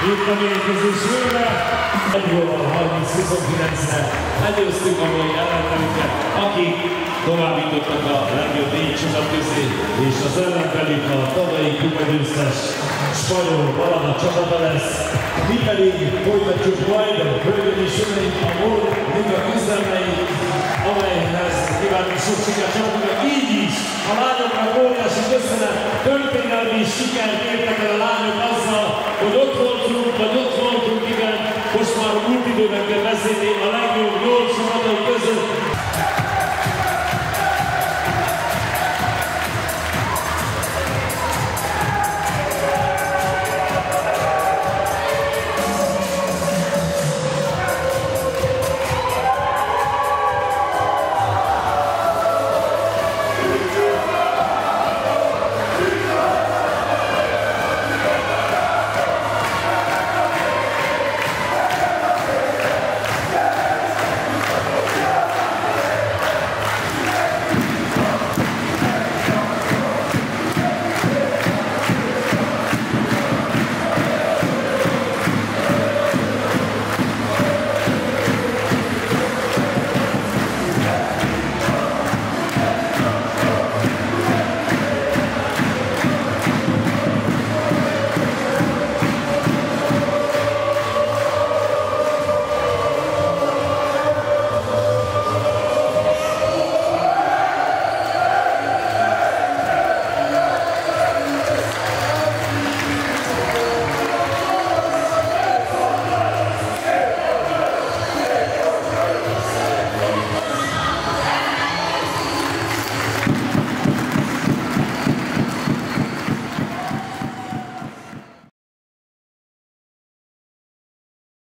Itt a mérkőzés vége. 30-29-re előztük a mai ellenfelünket, akik továbbítottak a legjobb 4 csapat közé, és az ellenfelük a tavalyi kupagyőztes spanyol Balana csapata lesz. Mi pedig folytatjuk majd, hölgyeim és uraim, a MOL Liga küzdelmeit, amelyhez kívánunk sok sikert csapatunknak. Így is a lányoknak óriási köszönet, történelmi sikert értek el a